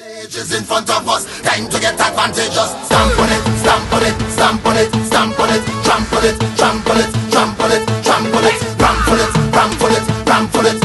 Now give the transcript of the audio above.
Stage is in front of us, time to get advantageous. Stamp on it, stamp on it, stamp on it, stamp on it, trample it, trample it, trample it, trample it, rample it, rample it, rample it.